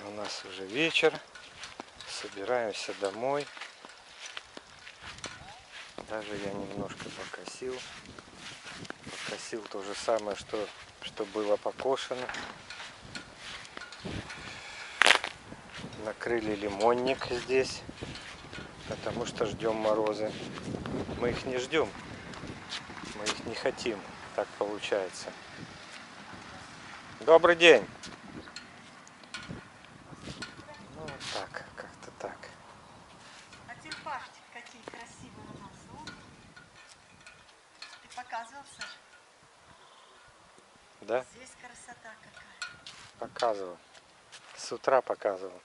У нас уже вечер. Собираемся домой. Даже я немножко покосил. Покосил то же самое, что было покошено. Накрыли лимонник здесь, потому что ждем морозы. Мы их не ждем. Мы их не хотим. Так получается. Добрый день! Ну вот так, как-то так. А тюльпашки какие красивые у нас. О. Ты показывал, Саша? Да? Здесь красота какая. Показывал. С утра показывал.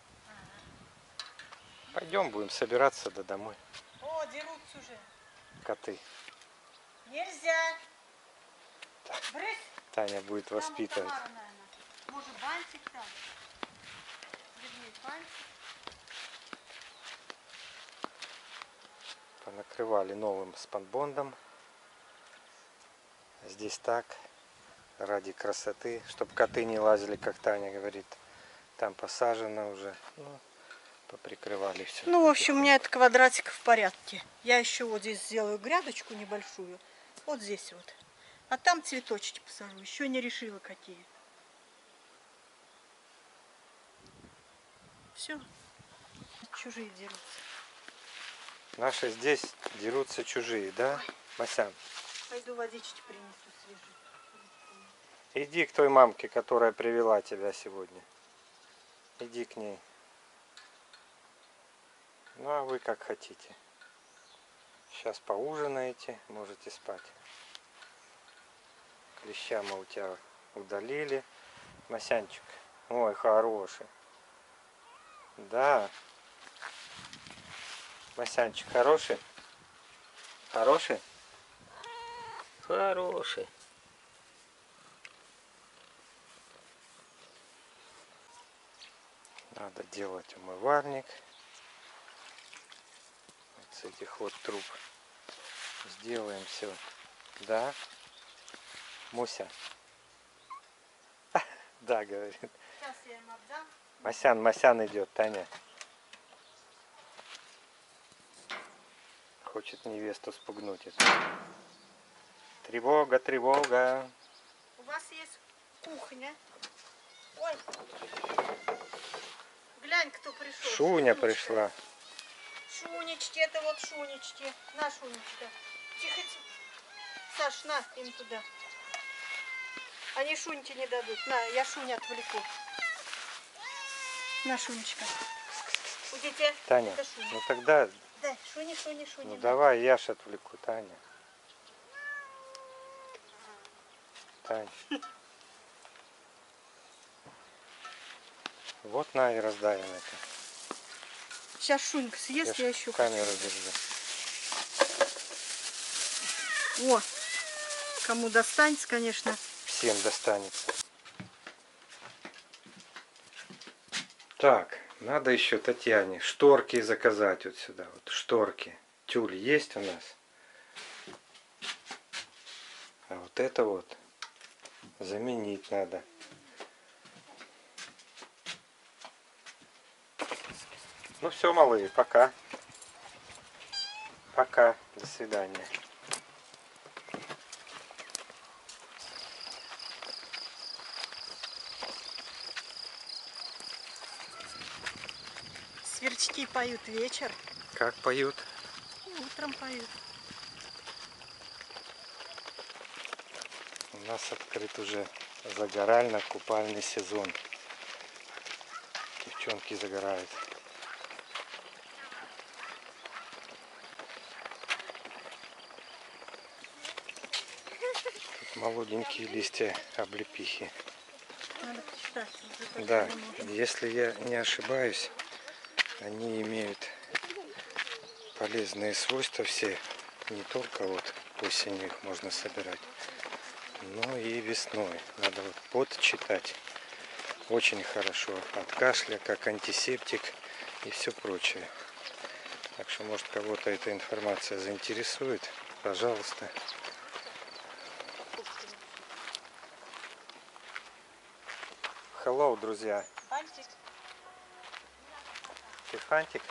Пойдем, будем собираться домой. О, дерутся уже. Коты. Нельзя. Брысь. Таня будет Там воспитывать. Тамара, наверное. Может, бантик там? Вернее, бантик. Понакрывали новым спанбондом. Здесь так, ради красоты, чтобы коты не лазили, как Таня говорит. Там посажено уже. Ну, поприкрывали все. Ну, в общем, у меня этот квадратик в порядке. Я еще вот здесь сделаю грядочку небольшую. Вот здесь вот. А там цветочки посажу. Еще не решила, какие. Все. Чужие дерутся. Наши здесь дерутся чужие, да, Мася? Пойду водички принесу свежую. Иди к той мамке, которая привела тебя сегодня. Иди к ней. Ну, а вы как хотите. Сейчас поужинаете, можете спать. Клеща мы у тебя удалили. Масянчик. Ой, хороший. Да. Масянчик хороший? Хороший? Хороший. Надо делать умывальник. Вот с этих вот труб. Сделаем все. Да? Муся? Да, говорит. Сейчас я им отдам. Масян идет, Таня. Хочет невесту спугнуть. Это. Тревога, тревога. У вас есть кухня. Ой. Глянь, кто пришел. Шуня пришла. Шунечки, это вот Шунечки. На, Шунечка. Тихо, тихо. Саш, на, им туда. Они Шуньке не дадут. На, я Шуню отвлеку. На, Шунечка. Уйдите. Таня, ну тогда... Да, Шуни. Ну давай, я ж отвлеку, Таня. Таня. Вот на и раздаем это. Сейчас Шунька съест, я еще камеру держу. О, кому достанется, конечно. Всем достанется. Так, надо еще Татьяне шторки заказать вот сюда. Вот шторки. Тюль есть у нас. А вот это вот заменить надо. Ну все, малые, пока. Пока. До свидания. Сверчки поют вечер. Как поют? Утром поют. У нас открыт уже загорально-купальный сезон. Девчонки загорают. Тут молоденькие листья облепихи. Надо почитать. Да, если я не ошибаюсь, они имеют полезные свойства все. Не только вот осенью их можно собирать, но и весной. Надо вот подчитать. Очень хорошо от кашля, как антисептик и все прочее. Так что, может, кого-то эта информация заинтересует, пожалуйста. Hello, друзья. Бантик. Ты фантик?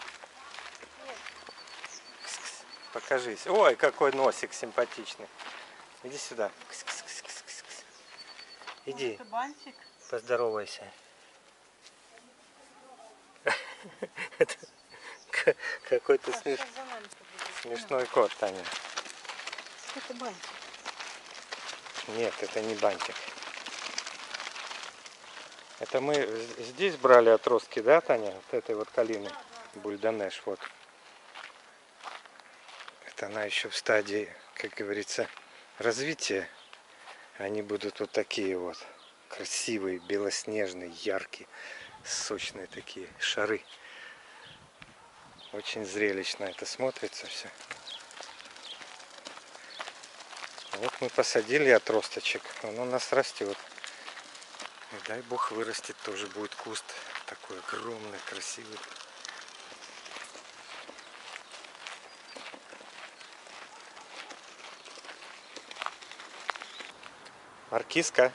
Кс-кс. Покажись. Ой, какой носик симпатичный. Иди сюда. Кс-кс-кс-кс-кс. Иди, Это бантик. поздоровайся. Какой-то смешной кот, Таня. Это бантик. Нет, это не бантик. Это мы здесь брали отростки, да, Таня? Вот этой вот калины. Бульденеш, вот. Это она еще в стадии, как говорится, развития. Они будут вот такие вот. Красивые, белоснежные, яркие, сочные такие шары. Очень зрелищно это смотрится все. Вот мы посадили отросточек, он у нас растет. И дай бог вырастет, тоже будет куст такой огромный, красивый. Маркизка.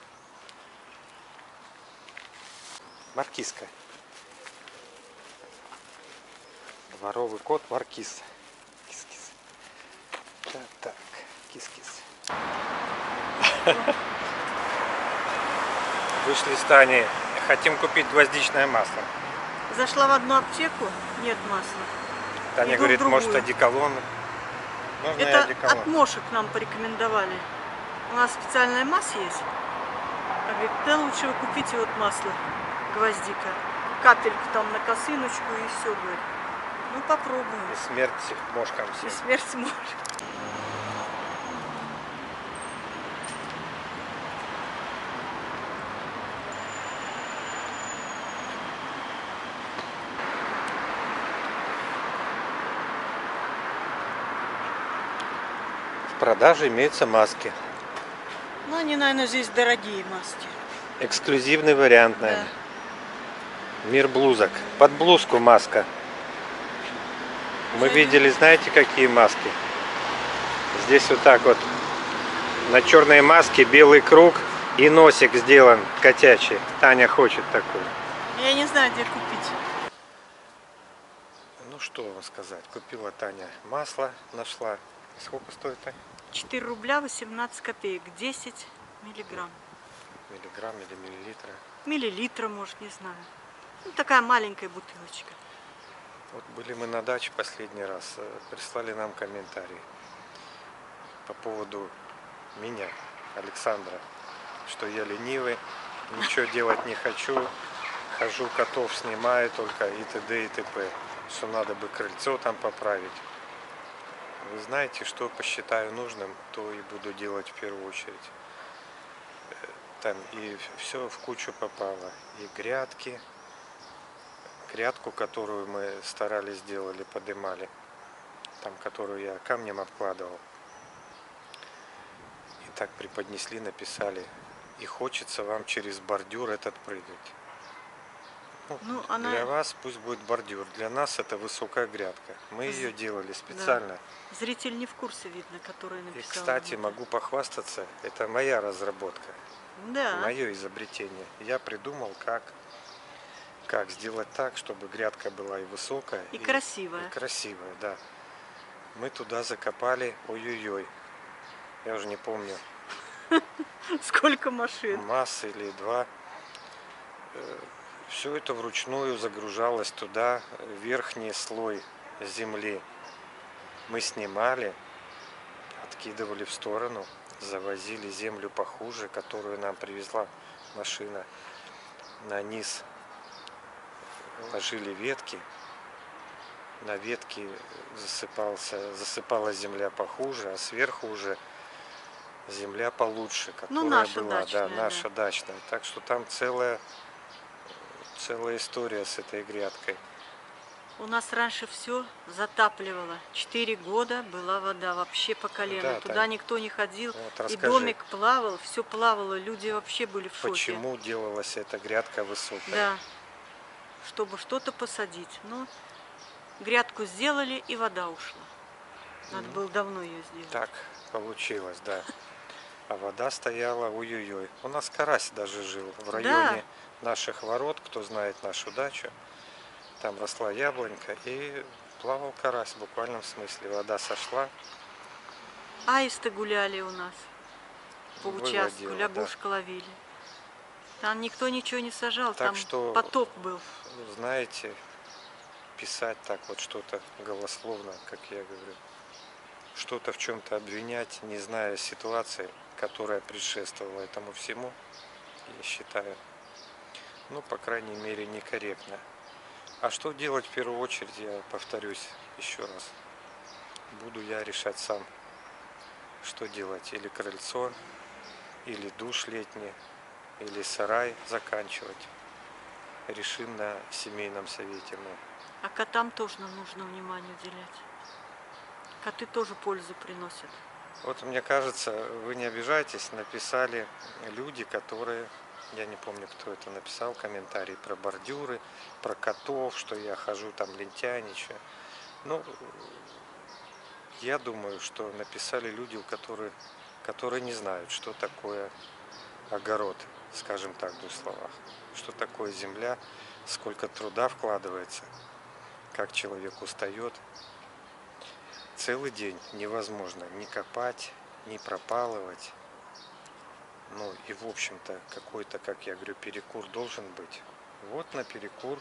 Маркизка. Дворовый кот Маркиз. Кис-кис. Так, кис-кис. Вышли с Таней. Хотим купить гвоздичное масло. Зашла в одну аптеку, нет масла. Таня Иду в говорит, другую. может, одеколон. Можно и Это одеколон. от Мошек нам порекомендовали. У нас специальная масса есть. А говорит, да лучше вы купите вот масло гвоздика. Капельку там на косыночку и все, говорит. Ну попробуем. И смерть мошкам И всем. смерть может. В продаже имеются маски. Ну они, наверное, здесь дорогие маски. Эксклюзивный вариант, Да. наверное. Мир блузок. Под блузку маска. Мы видели, знаете, какие маски? Здесь вот так вот. На черной маске белый круг и носик сделан котячий. Таня хочет такой. Я не знаю, где купить. Ну что вам сказать. Купила Таня масло, нашла. Сколько стоит, Таня? 4 рубля 18 копеек. 10 миллиграмм. Миллиграмм или миллилитра? Миллилитра, может, не знаю. Ну, такая маленькая бутылочка. Вот были мы на даче последний раз. Прислали нам комментарий по поводу меня, Александра, что я ленивый, ничего делать не хочу, хожу, котов снимаю только и т.д. и т.п. Что надо бы крыльцо там поправить. Вы знаете, что посчитаю нужным, то и буду делать в первую очередь. Там и все в кучу попало. И грядки, грядку, которую мы старались сделали, подымали, там, которую я камнем обкладывал. И так преподнесли, написали: и хочется вам через бордюр этот прыгать. Ну, Для вас пусть будет бордюр, для нас это высокая грядка. Мы ее делали специально. Да. Зритель не в курсе, видно, который написал. И, кстати, могу похвастаться, это моя разработка, Да. мое изобретение. Я придумал, как сделать так, чтобы грядка была и высокая, И красивая. И красивая, да. Мы туда закопали, ой-ой-ой, я уже не помню, Сколько машин. масса или два. Все это вручную загружалось туда, верхний слой земли мы снимали, откидывали в сторону, завозили землю похуже, которую нам привезла машина. На низ ложили ветки, на ветки засыпалась земля похуже, а сверху уже земля получше, которая наша была, дачная, да, наша дачная. Так что там целая история с этой грядкой. У нас раньше все затапливало. 4 года была вода вообще по колено. Да, Туда Таня. никто не ходил. Вот И расскажи, домик плавал, все плавало. Люди вообще были в шоке. почему делалась эта грядка высокая? Да. Чтобы что-то посадить. Но грядку сделали, и вода ушла. Надо было давно ее сделать. Так получилось, да. А вода стояла, ой-ой-ой. У нас карась даже жил в районе наших ворот, кто знает нашу дачу. там росла яблонька, и плавал карась в буквальном смысле. Вода сошла, Аисты гуляли у нас по участку, выводила, да. лягушка ловили. Там никто ничего не сажал, Так там что, потоп был. знаете, писать так вот что-то голословно, как я говорю, что-то в чем-то обвинять, не зная ситуации, которая предшествовала этому всему, я считаю, ну, по крайней мере, некорректно. А что делать в первую очередь, я повторюсь еще раз. Буду я решать сам, что делать. Или крыльцо, или душ летний, или сарай заканчивать. Решим на семейном совете мы. А котам тоже нужно внимание уделять. Коты тоже пользу приносят. Вот мне кажется, вы не обижайтесь, написали люди, которые, я не помню, кто это написал, комментарий про бордюры, про котов, что я хожу там лентяйничаю. Ну, я думаю, что написали люди, которые не знают, что такое огород, скажем так, в двух словах. Что такое земля, сколько труда вкладывается, как человек устает. Целый день невозможно ни копать, ни пропалывать. Ну и в общем-то какой-то, как я говорю, перекур должен быть. Вот на перекур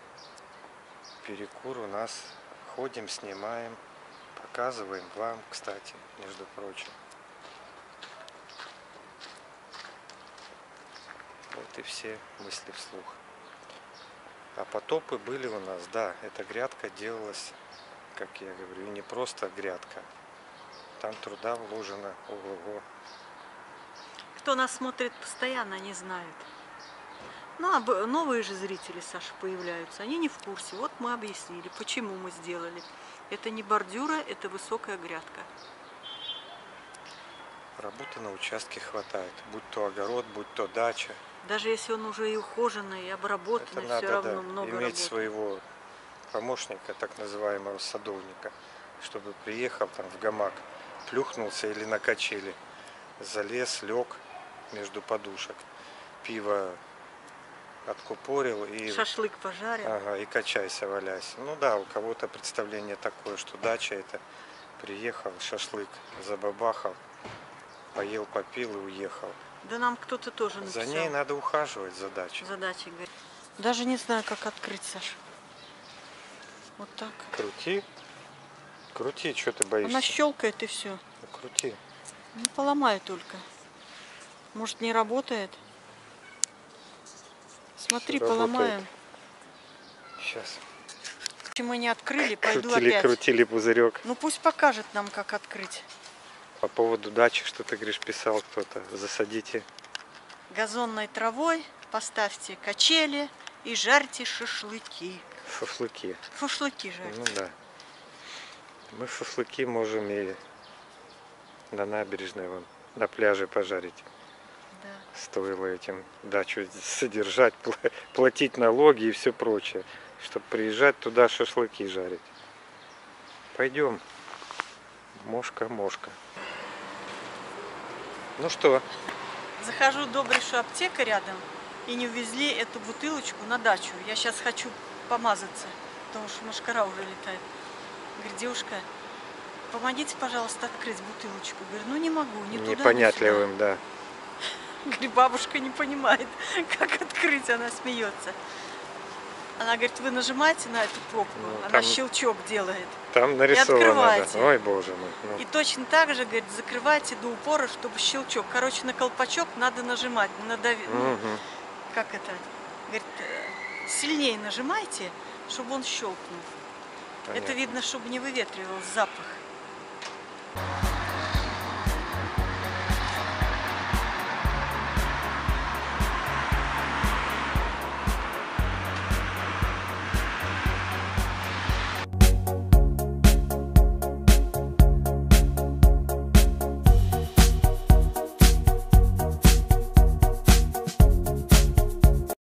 у нас ходим, снимаем, показываем вам, кстати, между прочим. Вот и все мысли вслух. А потопы были у нас, да, эта грядка делалась, как я говорю, и не просто грядка. Там труда вложено, ого-го. Кто нас смотрит постоянно, не знает. Ну, а новые же зрители, Саша, появляются. Они не в курсе. Вот мы объяснили, почему мы сделали. Это не бордюра, это высокая грядка. Работы на участке хватает. Будь то огород, будь то дача. Даже если он уже и ухоженный, и обработанный, Это все надо, равно да, много иметь работы. своего помощника, так называемого садовника, чтобы приехал там в гамак, плюхнулся или на качели, залез, лег между подушек, пиво откупорил и... Шашлык пожарил. Ага, и качайся, валяйся. Ну да, у кого-то представление такое, что дача это приехал, шашлык забабахал, поел, попил и уехал. Да нам кто-то тоже написал. За ней надо ухаживать, за дачей. Задачи, говорит. Даже не знаю, как открыть, Саша. Вот так. Крути. Крути, что ты боишься? Она щелкает и все. Крути. Не поломай только. Может, не работает? Смотри, Всё поломаем. Сейчас. Мы не открыли, пойду Крутили, опять. крутили пузырек. Ну пусть покажет нам, как открыть. По поводу дачи, что ты говоришь, писал кто-то. Засадите. Газонной травой поставьте качели и жарьте шашлыки. Шашлыки. Шашлыки жарьте. Ну да. Мы шашлыки можем и на набережной, вон, на пляже пожарить. Да. Стоило этим дачу содержать, платить налоги и все прочее, чтобы приезжать туда шашлыки жарить. Пойдем. Мошка, мошка. Ну что? Захожу в добрейшую аптеку рядом и не увезли эту бутылочку на дачу. Я сейчас хочу помазаться, потому что мошкара уже летает. Говорит, девушка, помогите, пожалуйста, открыть бутылочку. Говорю, ну не могу, не туда, Непонятливым, да. Говорит, бабушка не понимает, как открыть, она смеется. Она говорит, вы нажимаете на эту пробку, Ну, она там щелчок делает. Там нарисовано, открывайте. да. Ой, боже мой. Ну. И точно так же, говорит, закрывайте до упора, чтобы щелчок. Короче, на колпачок надо нажимать. Ну, как это? Говорит, сильнее нажимайте, чтобы он щелкнул. Понятно. Это видно, чтобы не выветривал запах.